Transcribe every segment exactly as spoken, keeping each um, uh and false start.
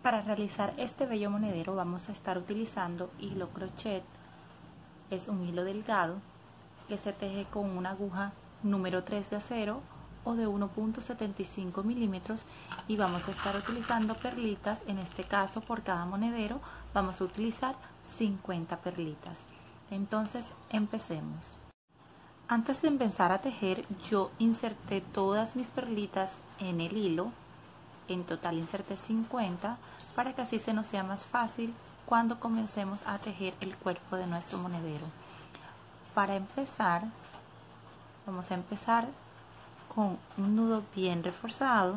Para realizar este bello monedero vamos a estar utilizando hilo crochet. Es un hilo delgado que se teje con una aguja número tres de acero o de uno punto setenta y cinco milímetros, y vamos a estar utilizando perlitas. En este caso, por cada monedero vamos a utilizar cincuenta perlitas. Entonces empecemos. Antes de empezar a tejer, yo inserté todas mis perlitas en el hilo. En total inserté cincuenta, para que así se nos sea más fácil cuando comencemos a tejer el cuerpo de nuestro monedero. Para empezar, vamos a empezar con un nudo bien reforzado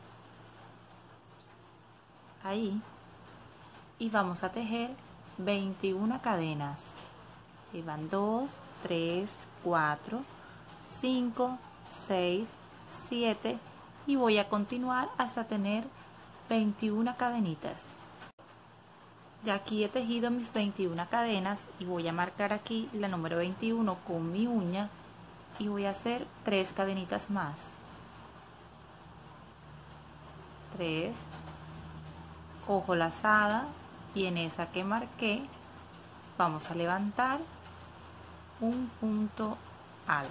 ahí, y vamos a tejer veintiuna cadenas. Y van dos, tres, cuatro, cinco, seis, siete, y voy a continuar hasta tener veintiuna cadenitas. Ya aquí he tejido mis veintiuna cadenas y voy a marcar aquí la número veintiuno con mi uña y voy a hacer tres cadenitas más. tres, cojo lazada y en esa que marqué vamos a levantar un punto alto.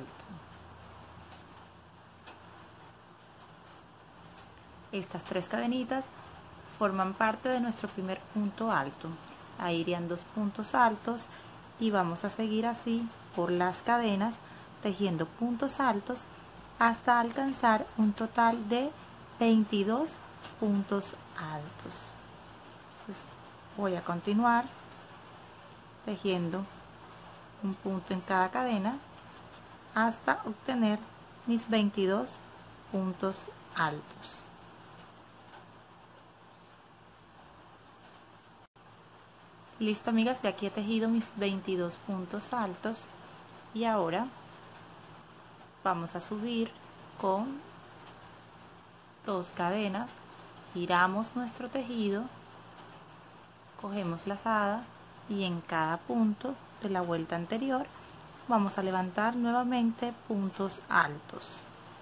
Estas tres cadenitas forman parte de nuestro primer punto alto. Ahí irían dos puntos altos y vamos a seguir así por las cadenas tejiendo puntos altos hasta alcanzar un total de veintidós puntos altos. Entonces voy a continuar tejiendo un punto en cada cadena hasta obtener mis veintidós puntos altos. Listo, amigas, de aquí he tejido mis veintidós puntos altos y ahora vamos a subir con dos cadenas, giramos nuestro tejido, cogemos lazada y en cada punto de la vuelta anterior vamos a levantar nuevamente puntos altos.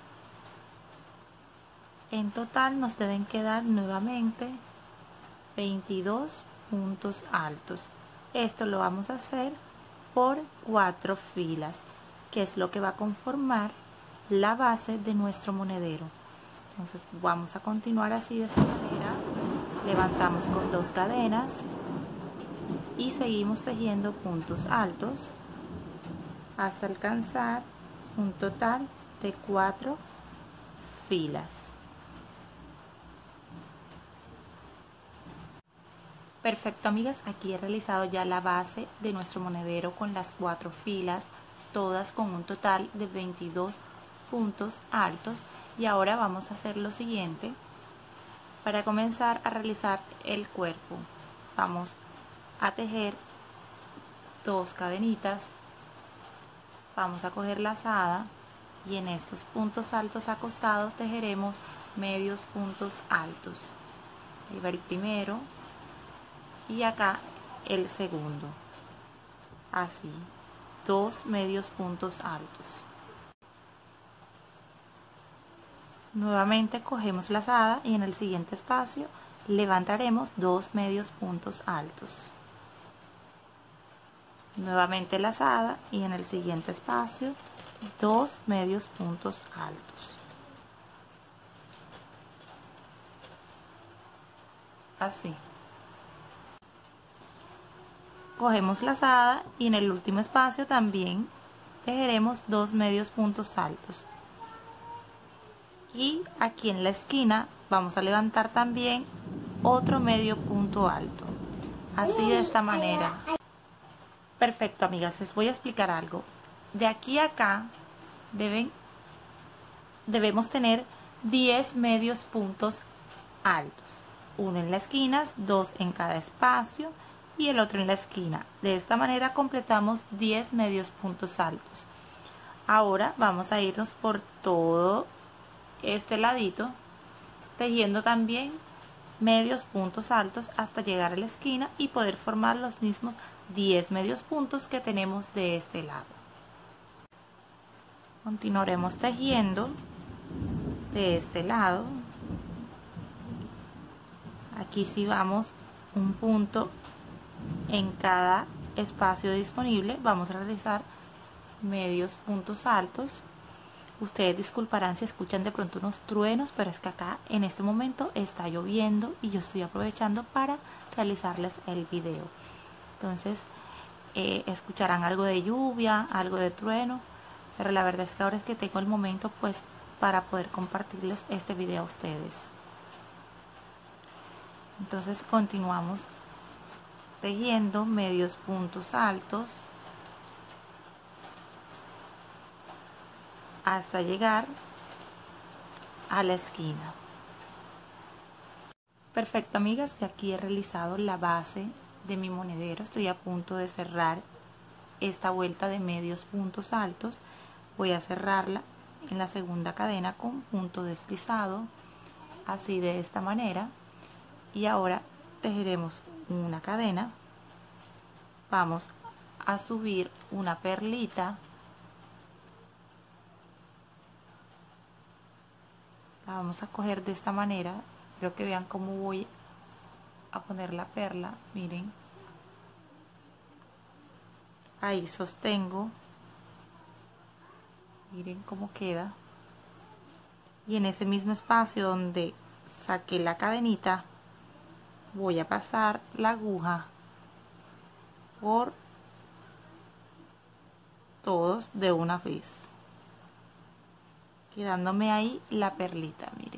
En total nos deben quedar nuevamente veintidós puntos altos. Esto lo vamos a hacer por cuatro filas, que es lo que va a conformar la base de nuestro monedero. Entonces vamos a continuar así de esta manera. Levantamos con dos cadenas y seguimos tejiendo puntos altos hasta alcanzar un total de cuatro filas. Perfecto, amigas, aquí he realizado ya la base de nuestro monedero con las cuatro filas, todas con un total de veintidós puntos altos, y ahora vamos a hacer lo siguiente. Para comenzar a realizar el cuerpo, vamos a tejer dos cadenitas, vamos a coger lazada y en estos puntos altos acostados tejeremos medios puntos altos. Ahí va el primero y acá el segundo, así, dos medios puntos altos. Nuevamente cogemos lazada y en el siguiente espacio levantaremos dos medios puntos altos. Nuevamente lazada y en el siguiente espacio dos medios puntos altos. Así. Cogemos lazada y en el último espacio también tejeremos dos medios puntos altos. Y aquí en la esquina vamos a levantar también otro medio punto alto. Así, de esta manera. Perfecto, amigas, les voy a explicar algo. De aquí a acá deben, debemos tener diez medios puntos altos. Uno en la esquina, dos en cada espacio y el otro en la esquina. De esta manera completamos diez medios puntos altos. Ahora vamos a irnos por todo este ladito tejiendo también medios puntos altos hasta llegar a la esquina y poder formar los mismos diez medios puntos que tenemos de este lado. Continuaremos tejiendo de este lado. Aquí sí vamos un punto en cada espacio disponible. Vamos a realizar medios puntos altos. Ustedes disculparán si escuchan de pronto unos truenos, pero es que acá en este momento está lloviendo y yo estoy aprovechando para realizarles el video. Entonces eh, escucharán algo de lluvia, algo de trueno, pero la verdad es que ahora es que tengo el momento pues para poder compartirles este video a ustedes. Entonces continuamos tejiendo medios puntos altos hasta llegar a la esquina. Perfecto, amigas, ya aquí he realizado la base de mi monedero. Estoy a punto de cerrar esta vuelta de medios puntos altos. Voy a cerrarla en la segunda cadena con punto deslizado, así de esta manera, y ahora tejeremos una cadena. Vamos a subir una perlita, la vamos a coger de esta manera. Quiero que vean cómo voy a poner la perla. Miren, ahí sostengo, miren cómo queda, y en ese mismo espacio donde saqué la cadenita voy a pasar la aguja por todos de una vez, quedándome ahí la perlita, mire,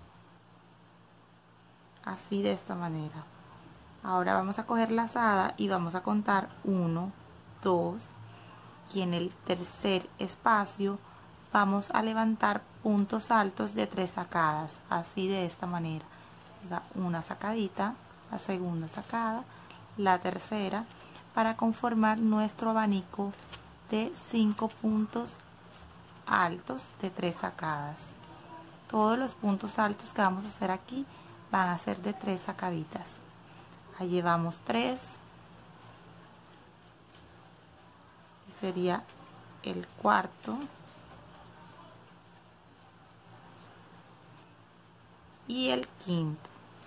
así de esta manera. Ahora vamos a coger la lazada y vamos a contar uno, dos, y en el tercer espacio vamos a levantar puntos altos de tres sacadas, así de esta manera. Una sacadita, la segunda sacada, la tercera, para conformar nuestro abanico de cinco puntos altos de tres sacadas. Todos los puntos altos que vamos a hacer aquí van a ser de tres sacaditas. Ahí llevamos tres, sería el cuarto y el quinto.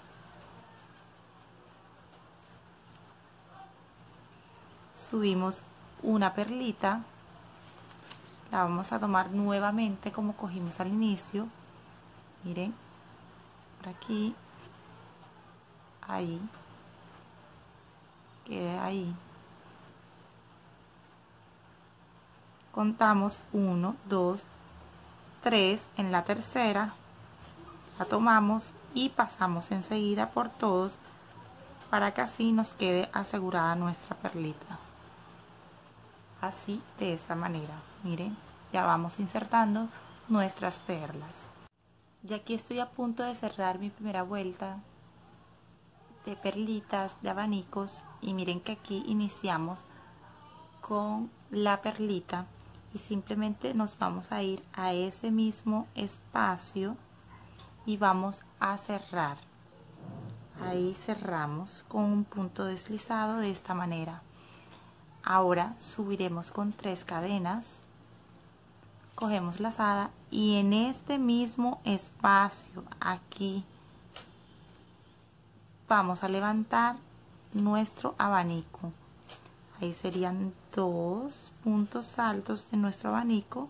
Subimos una perlita, la vamos a tomar nuevamente como cogimos al inicio, miren, por aquí, ahí, quede ahí. Contamos uno, dos, tres, en la tercera la tomamos y pasamos enseguida por todos para que así nos quede asegurada nuestra perlita. Así, de esta manera, miren, ya vamos insertando nuestras perlas. Y aquí estoy a punto de cerrar mi primera vuelta de perlitas, de abanicos, y miren que aquí iniciamos con la perlita y simplemente nos vamos a ir a ese mismo espacio y vamos a cerrar. Ahí cerramos con un punto deslizado de esta manera. Ahora subiremos con tres cadenas, cogemos lazada y en este mismo espacio aquí vamos a levantar nuestro abanico. Ahí serían dos puntos altos de nuestro abanico.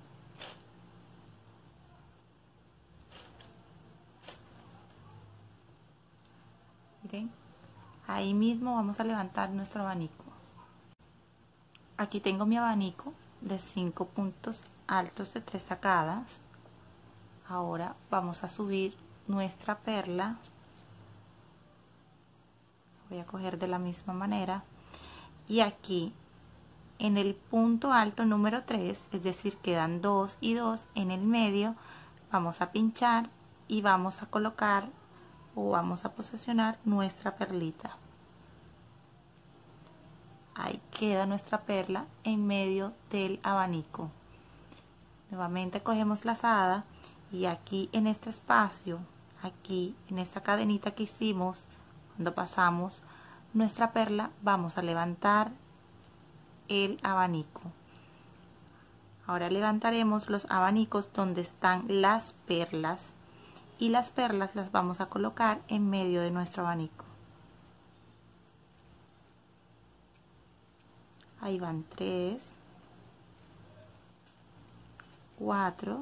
Miren, ahí mismo vamos a levantar nuestro abanico. Aquí tengo mi abanico de cinco puntos altos de tres sacadas. Ahora vamos a subir nuestra perla. Voy a coger de la misma manera. Y aquí en el punto alto número tres, es decir, quedan dos y dos en el medio, vamos a pinchar y vamos a colocar o vamos a posicionar nuestra perlita. Ahí queda nuestra perla en medio del abanico. Nuevamente cogemos lazada y aquí en este espacio, aquí en esta cadenita que hicimos cuando pasamos nuestra perla, vamos a levantar el abanico. Ahora levantaremos los abanicos donde están las perlas y las perlas las vamos a colocar en medio de nuestro abanico. Ahí van tres, cuatro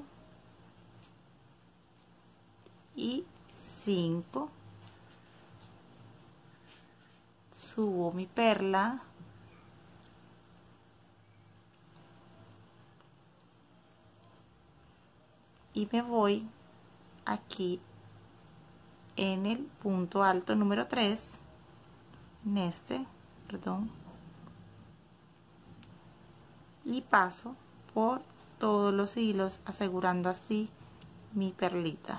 y cinco. Subo mi perla. Y me voy aquí en el punto alto número tres, en este, perdón, y paso por todos los hilos asegurando así mi perlita.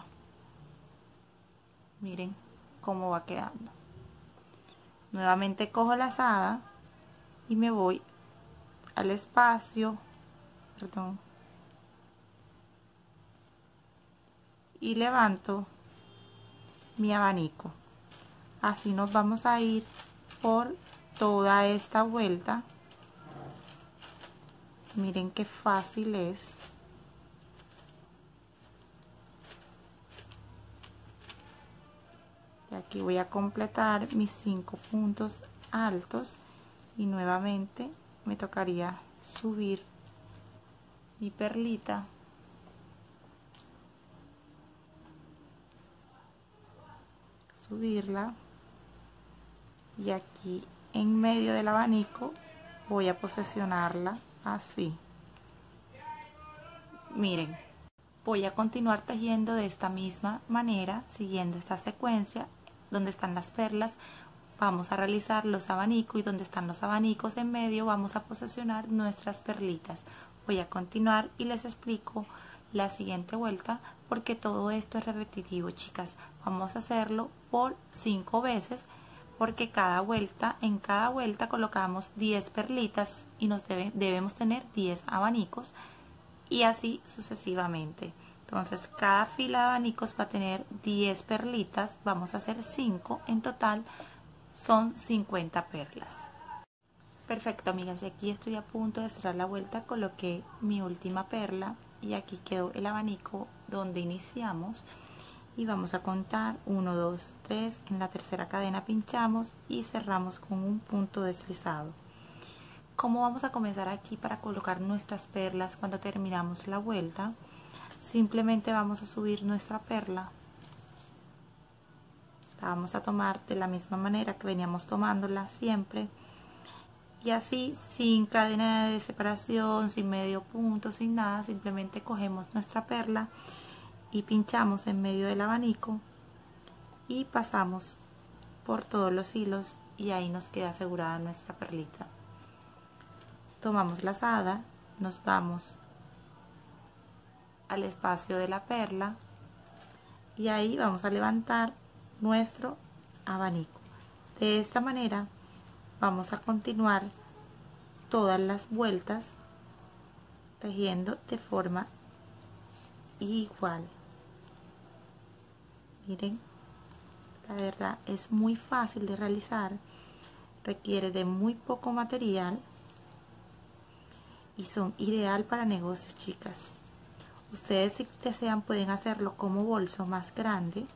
Miren cómo va quedando. Nuevamente cojo la lazada y me voy al espacio, perdón, y levanto mi abanico. Así nos vamos a ir por toda esta vuelta. Miren qué fácil es. Y aquí voy a completar mis cinco puntos altos y nuevamente me tocaría subir mi perlita. Subirla y aquí en medio del abanico voy a posicionarla así. Miren, voy a continuar tejiendo de esta misma manera, siguiendo esta secuencia. Donde están las perlas vamos a realizar los abanicos, y donde están los abanicos en medio vamos a posicionar nuestras perlitas. Voy a continuar y les explico la siguiente vuelta, porque todo esto es repetitivo, chicas. Vamos a hacerlo por cinco veces, porque cada vuelta, en cada vuelta colocamos diez perlitas y nos debe, debemos tener diez abanicos, y así sucesivamente. Entonces cada fila de abanicos va a tener diez perlitas, vamos a hacer cinco, en total son cincuenta perlas. Perfecto, amigas, y aquí estoy a punto de cerrar la vuelta. Coloqué mi última perla y aquí quedó el abanico donde iniciamos, y vamos a contar uno, dos, tres. En la tercera cadena pinchamos y cerramos con un punto deslizado. ¿Cómo vamos a comenzar aquí para colocar nuestras perlas cuando terminamos la vuelta? Simplemente vamos a subir nuestra perla, la vamos a tomar de la misma manera que veníamos tomándola siempre, y así sin cadena de separación, sin medio punto, sin nada. Simplemente cogemos nuestra perla y pinchamos en medio del abanico y pasamos por todos los hilos, y ahí nos queda asegurada nuestra perlita. Tomamos la lazada, nos vamos al espacio de la perla y ahí vamos a levantar nuestro abanico. De esta manera vamos a continuar todas las vueltas tejiendo de forma igual. Miren, la verdad es muy fácil de realizar, requiere de muy poco material y son ideal para negocios, chicas. Ustedes, si desean, pueden hacerlo como bolso más grande,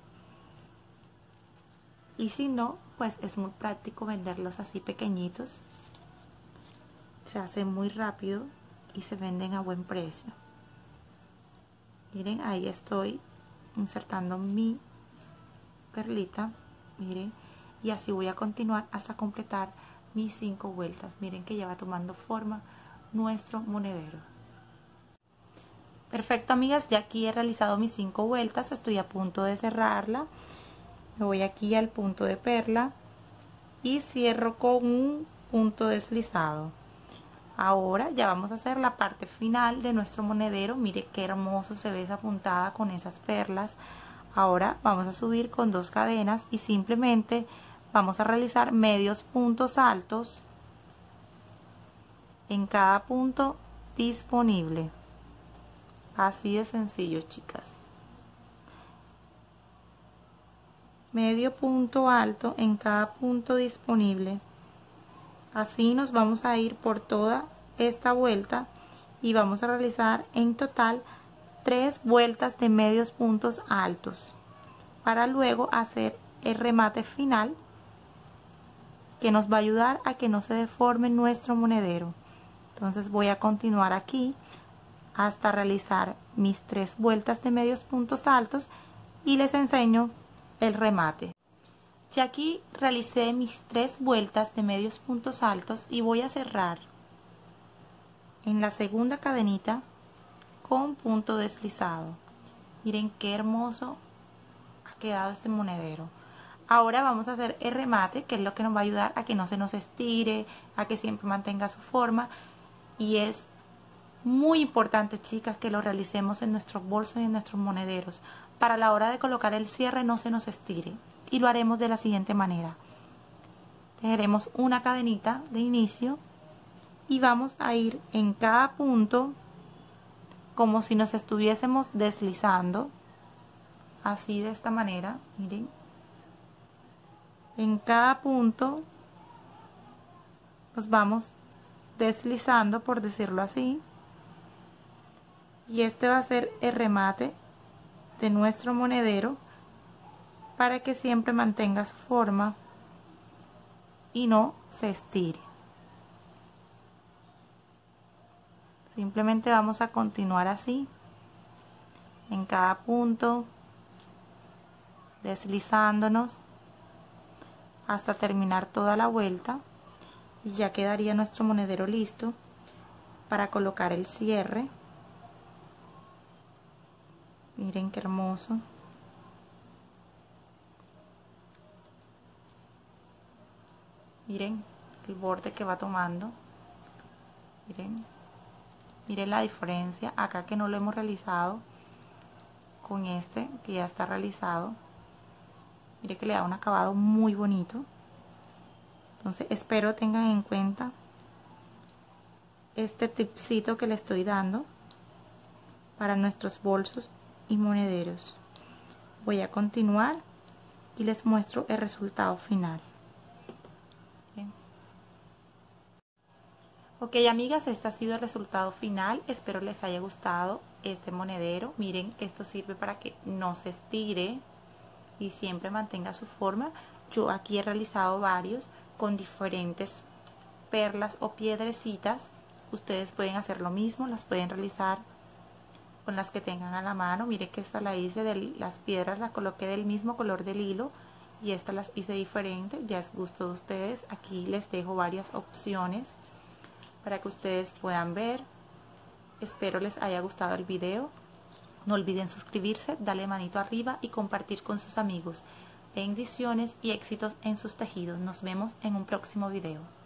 y si no, pues es muy práctico venderlos así pequeñitos. Se hacen muy rápido y se venden a buen precio. Miren, ahí estoy insertando mi perlita, miren, y así voy a continuar hasta completar mis cinco vueltas. Miren que ya va tomando forma nuestro monedero. Perfecto, amigas, ya aquí he realizado mis cinco vueltas, estoy a punto de cerrarla. Me voy aquí al punto de perla y cierro con un punto deslizado. Ahora ya vamos a hacer la parte final de nuestro monedero. Mire qué hermoso se ve esa puntada con esas perlas. Ahora vamos a subir con dos cadenas y simplemente vamos a realizar medios puntos altos en cada punto disponible. Así de sencillo, chicas. Medio punto alto en cada punto disponible. Así nos vamos a ir por toda esta vuelta y vamos a realizar en total tres vueltas de medios puntos altos. para luego hacer el remate final que nos va a ayudar a que no se deforme nuestro monedero. Entonces voy a continuar aquí hasta realizar mis tres vueltas de medios puntos altos y les enseño el remate. Ya aquí realicé mis tres vueltas de medios puntos altos y voy a cerrar en la segunda cadenita con punto deslizado. Miren qué hermoso ha quedado este monedero. Ahora vamos a hacer el remate, que es lo que nos va a ayudar a que no se nos estire, a que siempre mantenga su forma. Y es muy importante, chicas, que lo realicemos en nuestros bolsos y en nuestros monederos. Para la hora de colocar el cierre no se nos estire. Y lo haremos de la siguiente manera. Tejeremos una cadenita de inicio y vamos a ir en cada punto como si nos estuviésemos deslizando. Así, de esta manera, miren. En cada punto nos vamos deslizando, por decirlo así, y este va a ser el remate de nuestro monedero para que siempre mantenga su forma y no se estire. Simplemente vamos a continuar así en cada punto, deslizándonos hasta terminar toda la vuelta, y ya quedaría nuestro monedero listo para colocar el cierre. Miren qué hermoso. Miren el borde que va tomando. Miren, miren la diferencia acá, que no lo hemos realizado, con este que ya está realizado. Mire que le da un acabado muy bonito. Entonces espero tengan en cuenta este tipcito que le estoy dando para nuestros bolsos y monederos. Voy a continuar y les muestro el resultado final. Bien. Ok, amigas, este ha sido el resultado final. Espero les haya gustado este monedero. Miren, esto sirve para que no se estire y siempre mantenga su forma. Yo aquí he realizado varios con diferentes perlas o piedrecitas. Ustedes pueden hacer lo mismo, las pueden realizar con las que tengan a la mano. Mire que esta la hice de las piedras, las coloqué del mismo color del hilo, y esta las hice diferente. Ya es gusto de ustedes. Aquí les dejo varias opciones para que ustedes puedan ver. Espero les haya gustado el video. No olviden suscribirse, darle manito arriba y compartir con sus amigos. Bendiciones y éxitos en sus tejidos. Nos vemos en un próximo video.